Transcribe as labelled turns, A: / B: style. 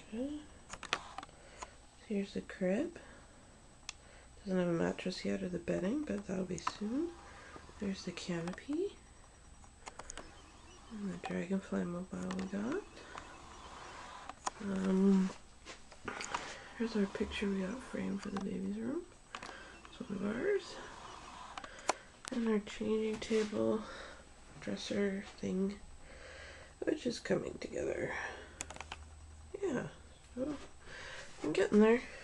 A: Here's the crib. Doesn't have a mattress yet or the bedding, but that'll be soon. There's the canopy. And the Dragonfly mobile we got. Here's our picture we got framed for the baby's room. It's one of ours. And our changing table, dresser thing, which is coming together. Yeah, so I'm getting there.